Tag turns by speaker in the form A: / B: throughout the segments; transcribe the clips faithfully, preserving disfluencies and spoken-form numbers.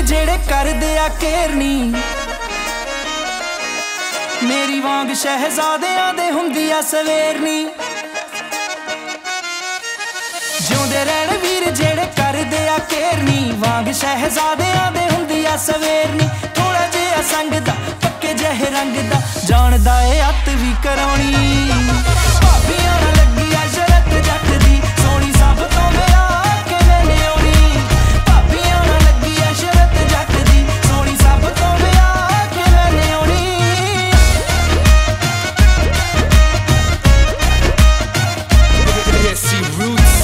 A: जेड़े कर दिया केरनी मेरी वांग शहजादियां दे हुंदिया सवेरनी जिउंदे रहण वीर जेड़े कर दिया केरनी वांग शहजादियां दे हुंदिया सवेरनी थोड़ा जिहा संग दा पक्के जहे रंग दा जानदा ए अत भी कराउणी भाबियां नाल लगी आ शरत जट दी सोहणी सब तो मेरा के ले आउणी भाबियां नाल लगी आ शरत जट दी सोहणी सब तो मेरा के ले आउणी
B: Desi Roots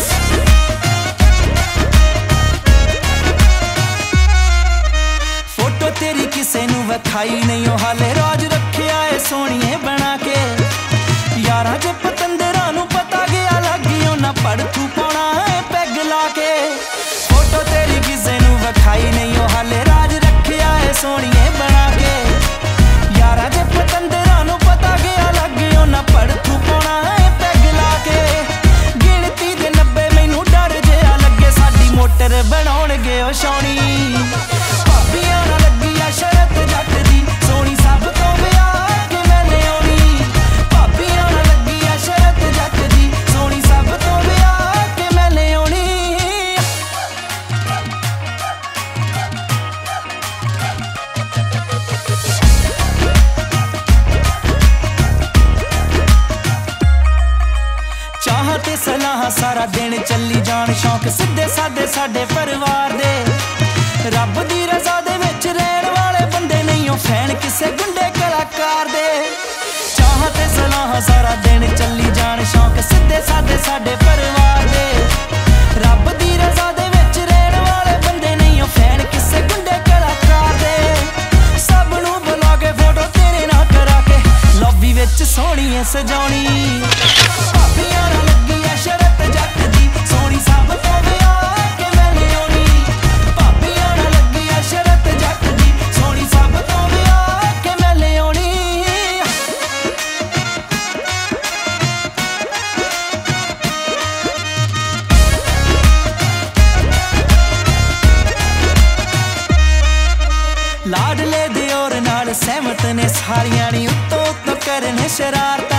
A: फोटो तेरी किसे नू वखाई नहीं ओ हाले राज रखिया है सोहणीए बना के यारां जे पतंदरां नू पता गया लगी ना पड़थू पाउणा है पैग ला के फोटो तेरी किसे नू वखाई नहीं ओ हाले राज रखिया है सोहणीए बना के यारां जे पतंदरां नू पता गया लगी ना पड़थू पाउणा है पैग ला के गिणती दे नब्बे मैनू डर जिहा लगे साडी मोटर बनाउणगे ओ छाउणी भाबियां नाल लगी आ शरत जट दी सोहणी सब तो विआह के मैं लिआउणी भाबियां नाल लगी आ शरत जट दी सोहणी सब तो विआह के मैं लिआउणी चाह ते सलाह सारा दिन चली जान शौक सिद्धे सादे साडे परिवार दे रब दी रज़ा दे विच रहण वाले बंदे नहीं ओ फैन किसे गुंडे कलाकार दे चाह ते सलाह सारा दिन चली जान शौक सिद्धे सादे साडे परिवार दे रब दी रज़ा दे विच रहण वाले बंदे नहीं ओ फैन किसे गुंडे कलाकार दे सब नू बुला के फोटो तेरे नाल करा के लॉबी विच सोहणीए सजाउणी भाबियां नाल लगी आ शरत जट दी सोहणी सब तो विआह के मैं लिआउणी भाबियां नाल लगी आ शरत जट दी सोहणी सब तो विआह के मैं लिआउणी लाडले दियोर नाल सहमत ने सारियां नी उत्तों उत्तों करन शरारत